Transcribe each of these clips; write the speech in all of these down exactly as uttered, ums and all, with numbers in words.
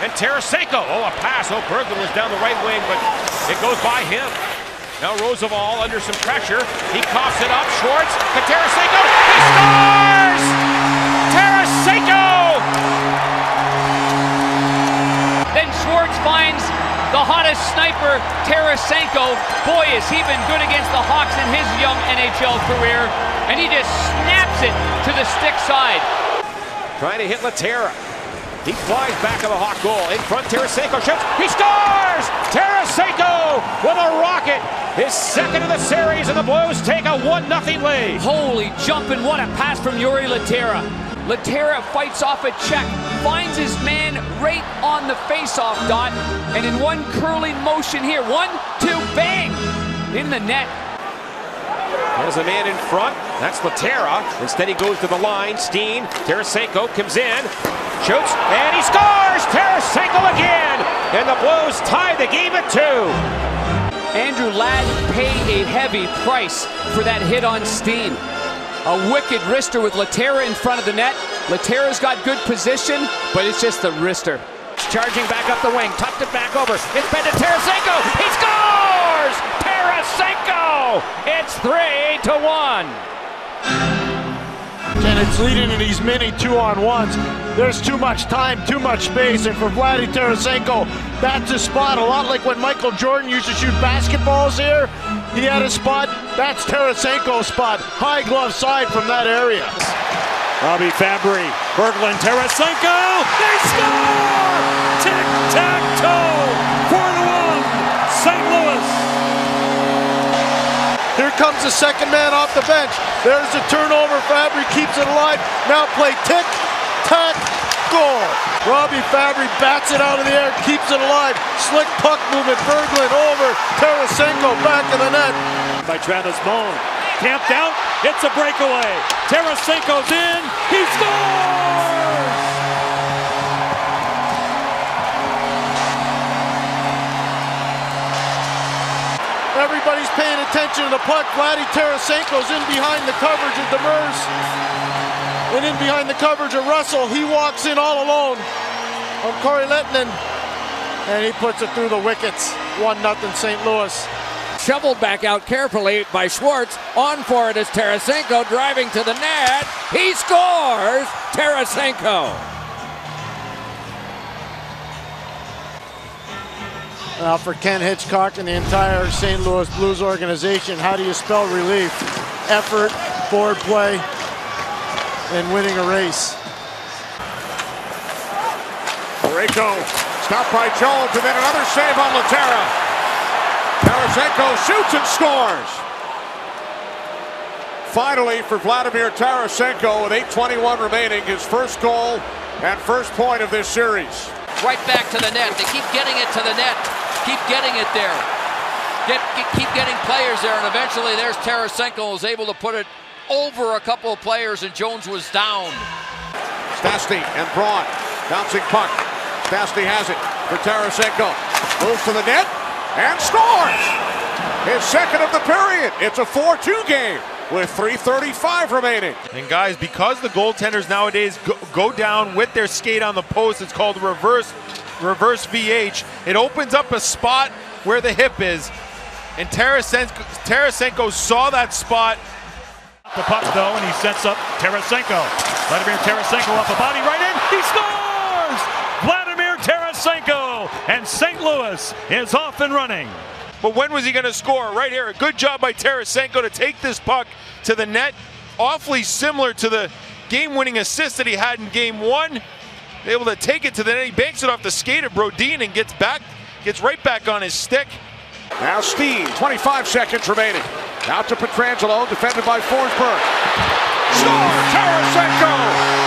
And Tarasenko, oh, a pass. Oh, Berglund was down the right wing, but it goes by him. Now Roosevelt under some pressure. He coughs it up. Schwartz to Tarasenko. He scores! Tarasenko! Then Schwartz finds the hottest sniper, Tarasenko. Boy, has he been good against the Hawks in his young N H L career. And he just snaps it to the stick side. Trying to hit Latera. He flies back of the Hawk goal. In front, Tarasenko shoots. He scores! Tarasenko with a rocket. His second of the series, and the Blues take a one nothing lead. Holy jumping, what a pass from Jori Latera. Latera fights off a check, finds his man right on the face-off dot, and in one curling motion here, one, two, bang, in the net. There's a man in front. That's Latera. Instead, he goes to the line. Steen. Tarasenko comes in. Shoots. And he scores! Tarasenko again! And the Blues tie the game at two. Andrew Ladd paid a heavy price for that hit on Steen. A wicked wrister with Latera in front of the net. Latera's got good position, but it's just the wrister. Charging back up the wing. Tucked it back over. It's been to Tarasenko. He scores! Tarasenko! It's three to one. And it's leading to these mini two-on-ones. There's too much time, too much space, and for Vladimir Tarasenko, that's his spot. A lot like when Michael Jordan used to shoot basketballs here. He had a spot. That's Tarasenko's spot. High glove side from that area. Robbie Fabry, Berglund, Tarasenko, they score! Tic-tac-toe, four to one, Saint Louis. Here comes the second man off the bench. There's the turnover. Fabry keeps it alive. Now play tick, tack, goal. Robbie Fabry bats it out of the air, keeps it alive. Slick puck movement. Berglund over. Tarasenko back in the net. By Travis Moan. Camped out. It's a breakaway. Tarasenko's in. He scores! Everybody's paying attention to the puck. Vladimir Tarasenko's in behind the coverage of Demers. And in behind the coverage of Russell. He walks in all alone on Corey Lettinen. And he puts it through the wickets. one nothing Saint Louis. Shoveled back out carefully by Schwartz. On for it is Tarasenko driving to the net. He scores! Tarasenko. Now for Ken Hitchcock and the entire Saint Louis Blues organization, how do you spell relief? Effort, forward play, and winning a race. Parayko stopped by Jones, and then another save on Latera. Tarasenko shoots and scores. Finally, for Vladimir Tarasenko, with eight twenty-one remaining, his first goal and first point of this series. Right back to the net. They keep getting it to the net. Keep getting it there. Get, get, keep getting players there, and eventually there's Tarasenko, was able to put it over a couple of players, and Jones was down. Stastny and Braun, bouncing puck. Stastny has it for Tarasenko. Moves to the net and scores! His second of the period. It's a four two game with three thirty-five remaining. And guys, because the goaltenders nowadays go, go down with their skate on the post, it's called reverse reverse V H. It opens up a spot where the hip is, and Tarasenko, Tarasenko saw that spot. The puck though, and he sets up Tarasenko. Vladimir Tarasenko off the body right in. He scores! Vladimir Tarasenko, and Saint Louis is off and running. But when was he going to score? Right here. A good job by Tarasenko to take this puck to the net. Awfully similar to the game-winning assist that he had in game one. Able to take it to the net. He banks it off the skate of Brodin and gets back, gets right back on his stick. Now Steen, twenty-five seconds remaining. Out to Pietrangelo, defended by Forsberg. Score! Tarasenko!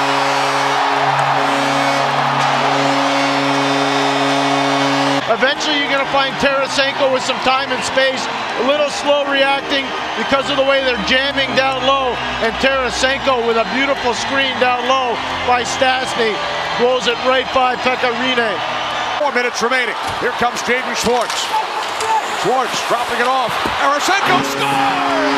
Eventually you're going to find Tarasenko with some time and space, a little slow reacting because of the way they're jamming down low, and Tarasenko with a beautiful screen down low by Stastny blows it right by Pekka Rinne. Four minutes remaining. Here comes Jaden Schwartz. Schwartz dropping it off. Tarasenko scores!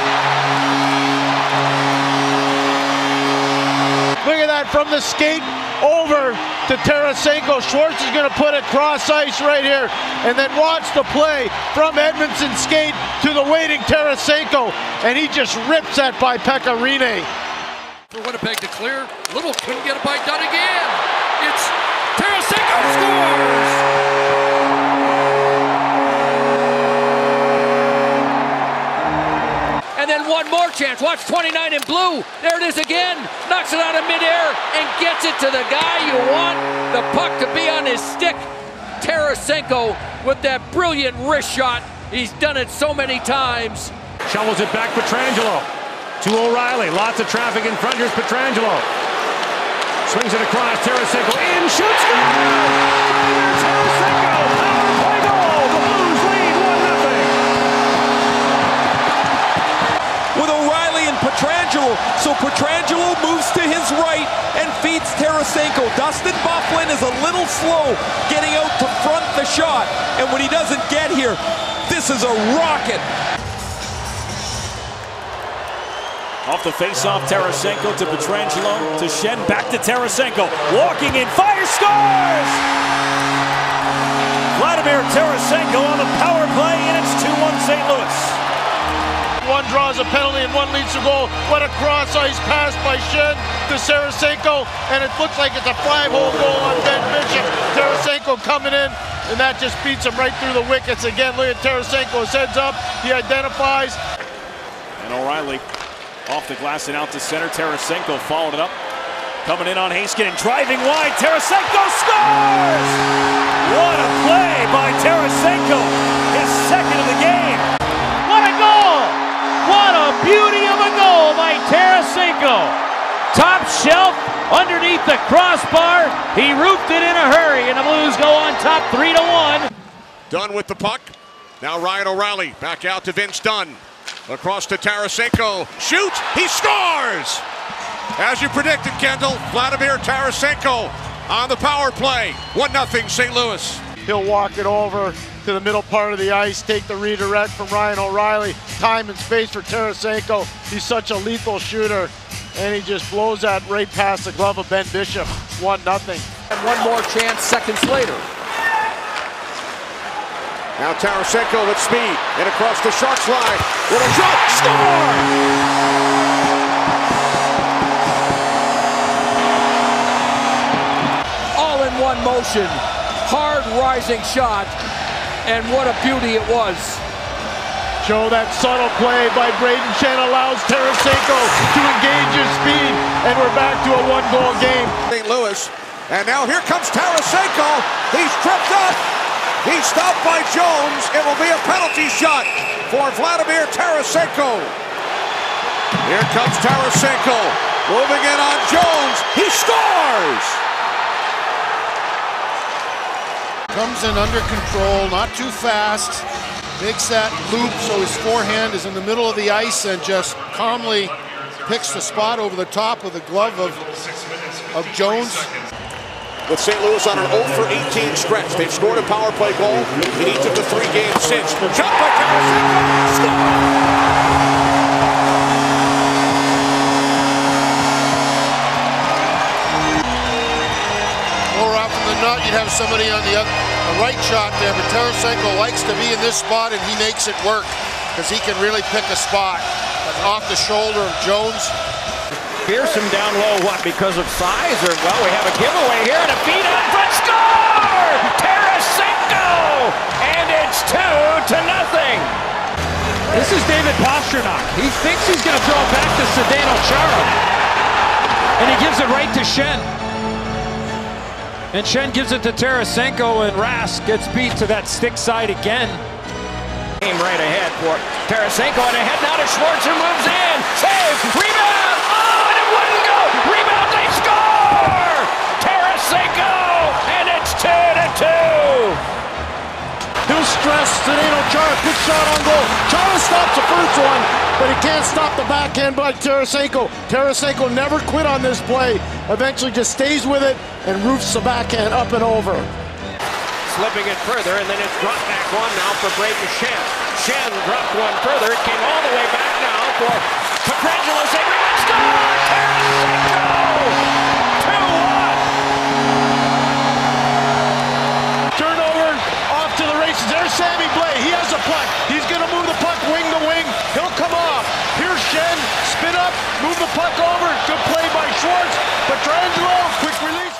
Look at that from the skate. over to Tarasenko. Schwartz is going to put it cross ice right here, and then watch the play from Edmondson skate to the waiting Tarasenko, and he just rips that by Pekka Rinne. For Winnipeg to clear, Little couldn't get it by done again. It's Tarasenko scores! And then one more chance. Watch twenty-nine in blue. There it is again. Knocks it out of midair and gets it to the guy you want the puck to be on his stick. Tarasenko with that brilliant wrist shot. He's done it so many times. Shovels it back Pietrangelo to O'Reilly. Lots of traffic in front. Here's Pietrangelo. Swings it across. Tarasenko in. Shoots. Tarasenko. Power play goal. The Blues lead one nothing. With O'Reilly and Pietrangelo. So Pietrangelo moves to his right and feeds Tarasenko. Dustin Byfuglien is a little slow getting out to front the shot. And when he doesn't get here, this is a rocket. Off the face-off, Tarasenko to Pietrangelo, to Schenn, back to Tarasenko. Walking in, fire, scores! Vladimir Tarasenko on the power play, and it's two one Saint Louis. One draws a penalty and one leads to goal. What a cross-ice pass by Schenn to Tarasenko, and it looks like it's a five-hole goal on Ben Bishop. Tarasenko coming in, and that just beats him right through the wickets. Again, look at Tarasenko's heads up. He identifies. And O'Reilly off the glass and out to center. Tarasenko followed it up. Coming in on Haskin and driving wide. Tarasenko scores! What a play by Tarasenko. His second of the game. What a goal! What a beauty of a goal by Tarasenko. Top shelf underneath the crossbar. He roofed it in a hurry, and the Blues go on top three to one. Dunn with the puck. Now Ryan O'Reilly back out to Vince Dunn. Across to Tarasenko. Shoots. He scores! As you predicted, Kendall, Vladimir Tarasenko on the power play. one nothing Saint Louis. He'll walk it over to the middle part of the ice, take the redirect from Ryan O'Reilly. Time and space for Tarasenko. He's such a lethal shooter, and he just blows that right past the glove of Ben Bishop. one nothing. And one more chance seconds later. Now Tarasenko with speed and across the Sharks line. Little shot, score! All in one motion, hard rising shot, and what a beauty it was. Joe, that subtle play by Braden Schenn allows Tarasenko to engage his speed, and we're back to a one-goal game. Saint Louis, and now here comes Tarasenko. He's tripped up. He's stopped by Jones. It will be a penalty shot for Vladimir Tarasenko. Here comes Tarasenko. Moving in on Jones. He scores! Comes in under control, not too fast. Makes that loop so his forehand is in the middle of the ice and just calmly picks the spot over the top of the glove of, of Jones. With Saint Louis on an oh for eighteen stretch. They've scored a power play goal in each of the three games since. Shot by Tarasenko. Score! More often than not, you'd have somebody on the, other, the right shot there, but Tarasenko likes to be in this spot, and he makes it work because he can really pick a spot. But off the shoulder of Jones. Pearson down low, what, because of size? Or, well, we have a giveaway here and a feed on front. Score! Tarasenko! And it's two to nothing. This is David Pastrnak. He thinks he's going to throw it back to Zdeno Chara. And he gives it right to Schenn. And Schenn gives it to Tarasenko, and Rask gets beat to that stick side again. Game right ahead for Tarasenko, and ahead now to Schwartz, who moves in. Save! Rebound! Oh, and it wouldn't go! Rebound, they score! Tarasenko! And it's two to two! He'll stress Zdeno Chara, quick shot on goal. Chara stops the first one, but he can't stop the backhand by Tarasenko. Tarasenko never quit on this play. Eventually just stays with it and roofs the backhand up and over. Slipping it further, and then it's dropped back one now for Braden Schenn. Schenn dropped one further. It came all the way back now for Pietrangelo. Save, rebound, score! Tarasenko! two one! Move the puck over. Good play by Schwartz. Petrangelo, quick release.